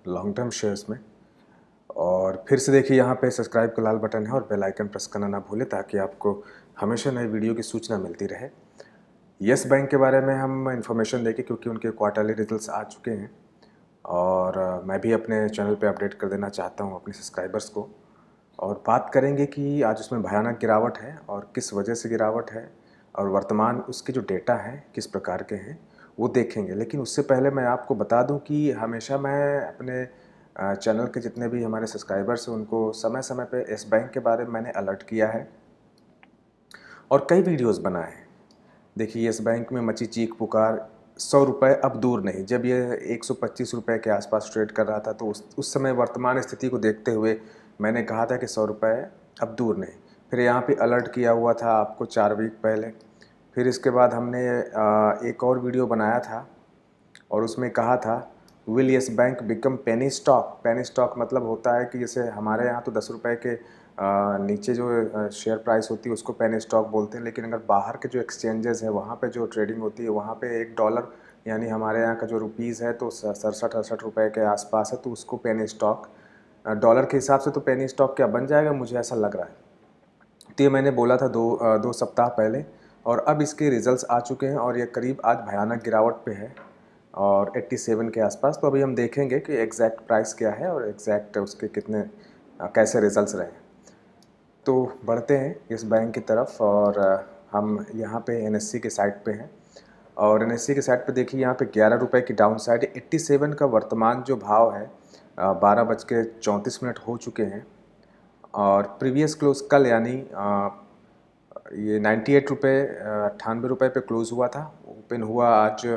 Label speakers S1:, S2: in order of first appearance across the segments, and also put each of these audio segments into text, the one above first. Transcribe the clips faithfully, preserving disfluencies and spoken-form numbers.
S1: Long term shares में। और फिर से देखिए यहाँ पे सब्सक्राइब का लाल बटन है और बेल आइकन प्रेस करना ना भूलें ताकि आपको हमेशा नई वीडियो की सूचना मिलती रहे। यस बैंक के बारे में हम इंफॉर्मेशन देंगे क्योंकि उनके क्वार्टरली रिजल्ट्स आ चुके हैं और मैं भी अपने चैनल पे अपडेट कर देना चाहता हूँ अपने सब्सक्राइबर्स को। और बात करेंगे कि आज उसमें भयानक गिरावट है और किस वजह से गिरावट है और वर्तमान उसके जो डेटा हैं किस प्रकार के हैं वो देखेंगे। लेकिन उससे पहले मैं आपको बता दूं कि हमेशा मैं अपने चैनल के जितने भी हमारे सब्सक्राइबर्स हैं उनको समय समय पे इस बैंक के बारे में मैंने अलर्ट किया है और कई वीडियोस बनाए हैं। देखिए इस बैंक में मची चीख पुकार, सौ रुपये अब दूर नहीं। जब ये एक सौ पच्चीस रुपये के आसपास ट्रेड कर रहा था तो उस उस समय वर्तमान स्थिति को देखते हुए मैंने कहा था कि सौ रुपये अब दूर नहीं। फिर यहाँ पे अलर्ट किया हुआ था आपको चार वीक पहले। फिर इसके बाद हमने एक और वीडियो बनाया था और उसमें कहा था will Yes Bank become penny stock. Penny stock मतलब होता है कि जैसे हमारे यहाँ तो दस रुपये के नीचे जो शेयर प्राइस होती है उसको पेनी स्टॉक बोलते हैं, लेकिन अगर बाहर के जो एक्सचेंजेस है वहाँ पे जो ट्रेडिंग होती है वहाँ पे एक डॉलर यानी हमारे यहाँ का जो रुपीज़ है तो सड़सठ अड़सठ रुपये के आसपास है, तो उसको पेनी स्टॉक डॉलर के हिसाब से तो पेनी स्टॉक क्या बन जाएगा, मुझे ऐसा लग रहा है। तो ये मैंने बोला था दो दो सप्ताह पहले और अब इसके रिजल्ट्स आ चुके हैं और ये करीब आज भयानक गिरावट पे है और सत्तासी के आसपास। तो अभी हम देखेंगे कि एग्जैक्ट प्राइस क्या है और एग्जैक्ट उसके कितने कैसे रिजल्ट्स रहे। तो बढ़ते हैं इस बैंक की तरफ और हम यहाँ पे एनएससी के साइट पे हैं और एनएससी के साइट पे देखिए यहाँ पे ग्यारह रुपये की डाउन साइड है। सत्तासी का वर्तमान जो भाव है बारह बज के चौंतीस मिनट हो चुके हैं और प्रीवियस क्लोज कल यानी ये नाइन्टी एट रुपये अट्ठानवे रुपये पे क्लोज़ हुआ था। ओपन हुआ आज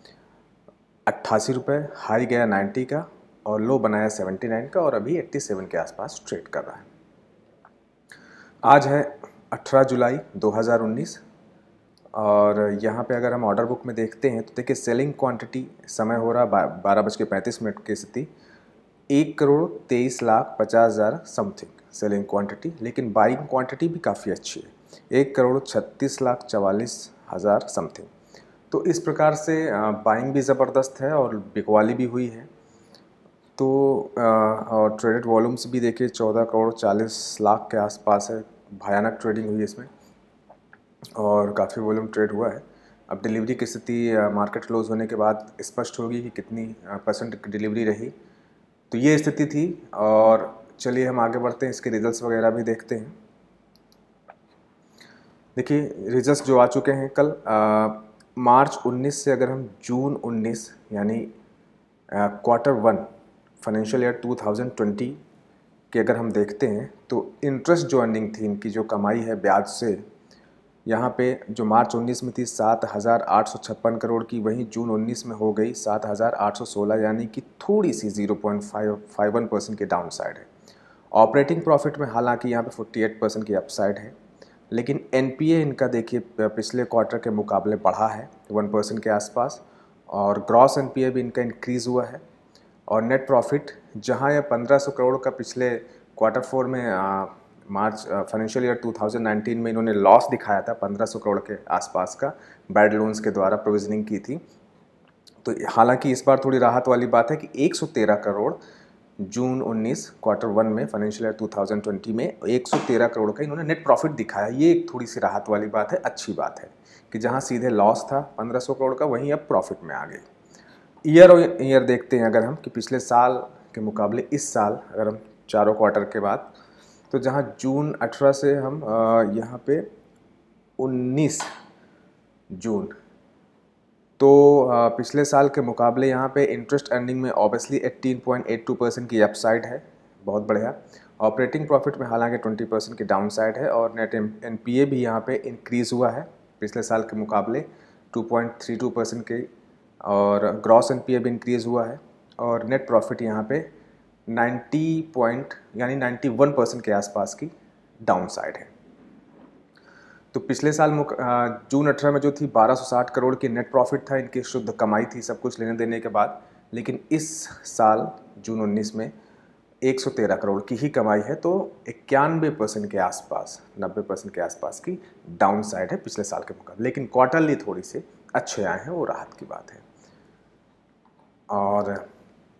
S1: अट्ठासी रुपये, हाई गया नाइन्टी का और लो बनाया सेवेंटी नाइन का और अभी सत्तासी के आसपास ट्रेड कर रहा है। आज है अठारह जुलाई दो हज़ार उन्नीस और यहाँ पे अगर हम ऑर्डर बुक में देखते हैं तो देखिए सेलिंग क्वांटिटी समय हो रहा बारह बज के पैंतीस मिनट की स्थिति एक करोड़ तेईस लाख पचास हज़ार समथिंग सेलिंग क्वांटिटी, लेकिन बाइंग क्वांटिटी भी काफ़ी अच्छी है एक करोड़ छत्तीस लाख चवालीस हज़ार समथिंग। तो इस प्रकार से बाइंग भी ज़बरदस्त है और बिकवाली भी हुई है। तो और ट्रेडेड वॉल्यूम्स भी देखिए चौदह करोड़ चालीस लाख के आसपास है। भयानक ट्रेडिंग हुई इसमें और काफ़ी वॉल्यूम ट्रेड हुआ है। अब डिलीवरी की स्थिति मार्केट क्लोज होने के बाद स्पष्ट होगी कि कितनी परसेंट डिलीवरी रही। तो ये स्थिति थी और चलिए हम आगे बढ़ते हैं, इसके रिजल्ट्स वगैरह भी देखते हैं। देखिए रिजल्ट्स जो आ चुके हैं कल आ, मार्च उन्नीस से अगर हम जून उन्नीस यानी क्वार्टर वन फाइनेंशियल ईयर दो हज़ार बीस के अगर हम देखते हैं तो इंटरेस्ट जो अर्निंग थी इनकी जो कमाई है ब्याज से, यहाँ पे जो मार्च उन्नीस में थी सात हज़ार आठ सौ छप्पन करोड़ की, वहीं जून उन्नीस में हो गई सात हज़ार आठ सौ सोलह, यानी कि थोड़ी सी zero point five one percent की डाउन साइड है। ऑपरेटिंग प्रॉफिट में हालांकि यहाँ पे अड़तालीस परसेंट की अपसाइड है, लेकिन एनपीए इनका देखिए पिछले क्वार्टर के मुकाबले बढ़ा है वन परसेंट के आसपास और ग्रॉस एनपीए भी इनका इंक्रीज़ हुआ है। और नेट प्रॉफिट जहाँ यह पंद्रह सौ करोड़ का पिछले क्वार्टर फोर में आ, मार्च फाइनेंशियल ईयर दो हज़ार उन्नीस में इन्होंने लॉस दिखाया था पंद्रह सौ करोड़ के आसपास का, बैड लोन्स के द्वारा प्रोविजनिंग की थी। तो हालांकि इस बार थोड़ी राहत वाली बात है कि एक सौ तेरह करोड़ जून उन्नीस क्वार्टर वन में फाइनेंशियल ईयर दो हज़ार बीस में एक सौ तेरह करोड़ का इन्होंने नेट प्रॉफिट दिखाया। ये एक थोड़ी सी राहत वाली बात है, अच्छी बात है कि जहाँ सीधे लॉस था पंद्रह सौ करोड़ का वहीं अब प्रॉफिट में आ गए। ईयर और ईयर देखते हैं अगर हम कि पिछले साल के मुकाबले इस साल अगर हम चारों क्वार्टर के बाद, तो जहां जून अठारह से हम यहाँ पे उन्नीस जून, तो पिछले साल के मुकाबले यहाँ पे इंटरेस्ट अर्निंग में ऑब्वियसली अठारह पॉइंट आठ दो परसेंट की अपसाइड है, बहुत बढ़िया। ऑपरेटिंग प्रॉफिट में हालांकि बीस परसेंट की डाउन साइड है और नेट एनपीए भी यहाँ पे इंक्रीज़ हुआ है पिछले साल के मुकाबले दो पॉइंट तीन दो परसेंट के और ग्रॉस एनपीए भी इंक्रीज़ हुआ है और नेट प्रॉफिट यहाँ पे नब्बे पॉइंट यानी इक्यानवे परसेंट के आसपास की डाउन साइड है। तो पिछले साल जून अठारह में जो थी बारह सौ साठ करोड़ की नेट प्रॉफिट था, इनकी शुद्ध कमाई थी सब कुछ लेने देने के बाद, लेकिन इस साल जून उन्नीस में एक सौ तेरह करोड़ की ही कमाई है। तो इक्यानवे परसेंट के आसपास नब्बे परसेंट के आसपास की डाउन साइड है पिछले साल के मुकाबले, लेकिन क्वार्टरली थोड़ी से अच्छे आए हैं, वो राहत की बात है। और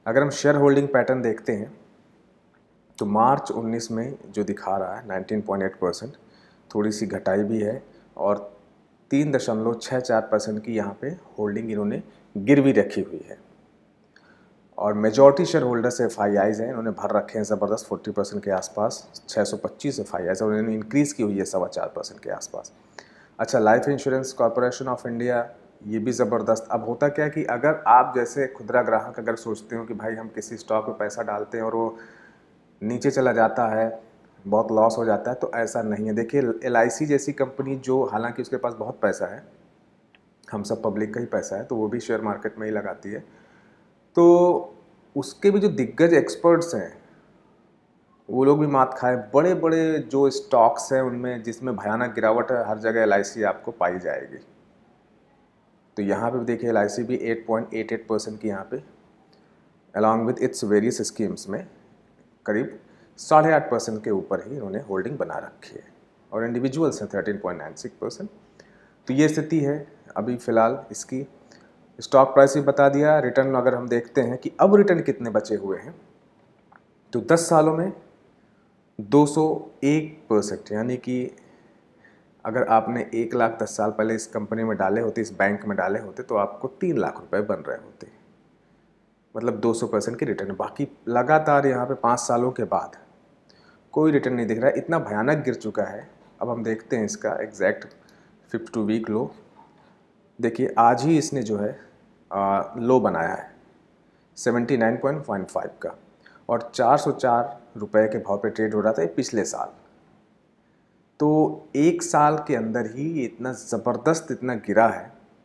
S1: अगर हम शेयर होल्डिंग पैटर्न देखते हैं तो मार्च उन्नीस में जो दिखा रहा है नाइनटीन पॉइंट एट परसेंट, थोड़ी सी घटाई भी है और तीन दशमलव छः चार परसेंट की यहाँ पे होल्डिंग इन्होंने गिरवी रखी हुई है। और majority share holders F I I's हैं, इन्होंने भर रखे हैं ज़बरदस्त फोर्टी परसेंट के आसपास, छः सौ पच्चीस एफ आई आईज और इन्होंने इंक्रीज़ की हुई है सवा चार परसेंट के आसपास। अच्छा, life insurance corporation of India, ये भी ज़बरदस्त। अब होता क्या है कि अगर आप जैसे खुदरा ग्राहक अगर सोचते हो कि भाई हम किसी स्टॉक में पैसा डालते हैं और वो नीचे चला जाता है, बहुत लॉस हो जाता है, तो ऐसा नहीं है। देखिए एल आई सी जैसी कंपनी, जो हालांकि उसके पास बहुत पैसा है, हम सब पब्लिक का ही पैसा है, तो वो भी शेयर मार्केट में ही लगाती है, तो उसके भी जो दिग्गज एक्सपर्ट्स हैं वो लोग भी मात खाए। बड़े बड़े जो स्टॉक्स हैं उनमें जिसमें भयानक गिरावट है, हर जगह एल आई सी आपको पाई जाएगी। तो यहाँ पे देखिए एल आई सी भी eight point eight eight percent की यहाँ पे along with its various schemes में करीब साढ़े आठ परसेंट के ऊपर ही इन्होंने होल्डिंग बना रखी है और इंडिविजुअल्स हैं thirteen point nine six percent. तो ये स्थिति है अभी फ़िलहाल इसकी। स्टॉक प्राइस भी बता दिया। रिटर्न अगर हम देखते हैं कि अब रिटर्न कितने बचे हुए हैं, तो दस सालों में दो सौ एक परसेंट, यानी कि अगर आपने एक लाख दस साल पहले इस कंपनी में डाले होते, इस बैंक में डाले होते, तो आपको तीन लाख रुपए बन रहे होते, मतलब दो सौ परसेंट की रिटर्न। बाकी लगातार यहाँ पे पाँच सालों के बाद कोई रिटर्न नहीं दिख रहा है, इतना भयानक गिर चुका है। अब हम देखते हैं इसका exact fifty two week low. देखिए आज ही इसने जो है आ, लो बनाया है seventy nine point one five का और चार सौ चार रुपए के भाव पे ट्रेड हो रहा था पिछले साल। तो एक साल के अंदर ही इतना ज़बरदस्त इतना गिरा है,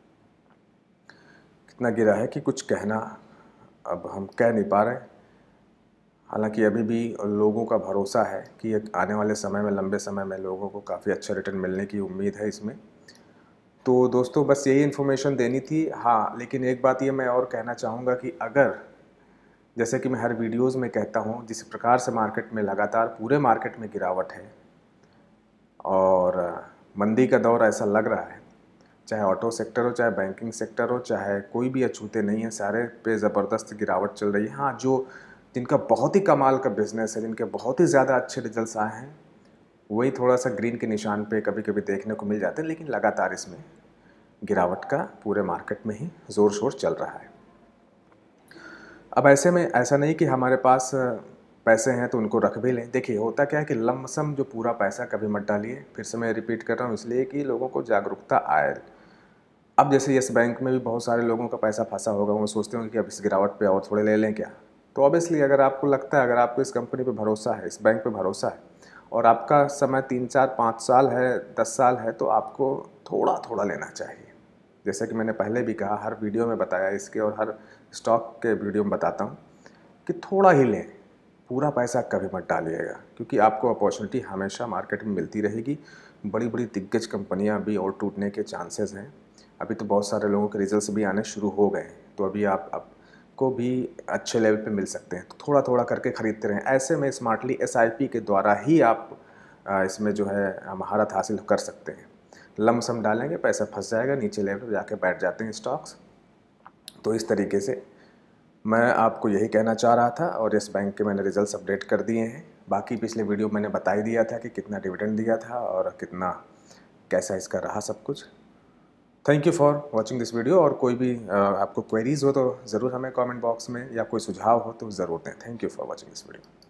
S1: कितना गिरा है कि कुछ कहना अब हम कह नहीं पा रहे। हालांकि अभी भी लोगों का भरोसा है कि आने वाले समय में, लंबे समय में लोगों को काफ़ी अच्छा रिटर्न मिलने की उम्मीद है इसमें। तो दोस्तों बस यही इन्फॉर्मेशन देनी थी। हाँ, लेकिन एक बात ये मैं और कहना चाहूँगा कि अगर, जैसे कि मैं हर वीडियोज़ में कहता हूँ, जिस प्रकार से मार्केट में लगातार पूरे मार्केट में गिरावट है और मंदी का दौर ऐसा लग रहा है, चाहे ऑटो सेक्टर हो, चाहे बैंकिंग सेक्टर हो, चाहे कोई भी अछूते नहीं है, सारे पे ज़बरदस्त गिरावट चल रही है। हाँ, जो जिनका बहुत ही कमाल का बिजनेस है, जिनके बहुत ही ज़्यादा अच्छे रिजल्ट्स आए हैं, वही थोड़ा सा ग्रीन के निशान पे कभी कभी देखने को मिल जाते हैं, लेकिन लगातार इसमें गिरावट का पूरे मार्केट में ही ज़ोर शोर चल रहा है। अब ऐसे में ऐसा नहीं कि हमारे पास पैसे हैं तो उनको रख भी लें। देखिए होता क्या है कि लमसम जो पूरा पैसा कभी मत डालिए। फिर से मैं रिपीट कर रहा हूँ इसलिए कि लोगों को जागरूकता आए। अब जैसे यस बैंक में भी बहुत सारे लोगों का पैसा फंसा होगा, वो सोचते होंगे कि अब इस गिरावट पे और थोड़े ले लें क्या। तो ऑब्वियसली अगर आपको लगता है, अगर आपको इस कंपनी पे भरोसा है, इस बैंक पे भरोसा है और आपका समय तीन चार पाँच साल है, दस साल है, तो आपको थोड़ा थोड़ा लेना चाहिए। जैसे कि मैंने पहले भी कहा, हर वीडियो में बताया इसके और हर स्टॉक के वीडियो में बताता हूँ कि थोड़ा ही लें, पूरा पैसा कभी मत डालिएगा, क्योंकि आपको अपॉर्चुनिटी हमेशा मार्केट में मिलती रहेगी। बड़ी बड़ी दिग्गज कंपनियां अभी और टूटने के चांसेस हैं। अभी तो बहुत सारे लोगों के रिजल्ट्स भी आने शुरू हो गए हैं, तो अभी आप आपको भी अच्छे लेवल पे मिल सकते हैं। तो थोड़ा थोड़ा करके ख़रीदते रहें। ऐसे में स्मार्टली एस आई पी के द्वारा ही आप इसमें जो है महारत हासिल कर सकते हैं। लमसम डालेंगे, पैसा फंस जाएगा, नीचे लेवल पर जाके बैठ जाते हैं स्टॉक्स। तो इस तरीके से मैं आपको यही कहना चाह रहा था और इस बैंक के मैंने रिजल्ट्स अपडेट कर दिए हैं। बाकी पिछले वीडियो मैंने बता ही दिया था कि कितना डिविडेंड दिया था और कितना कैसा इसका रहा सब कुछ। Thank you for watching this video. और कोई भी आपको क्वेरीज़ हो तो ज़रूर हमें कमेंट बॉक्स में, या कोई सुझाव हो तो ज़रूर दें। Thank you for watching this video.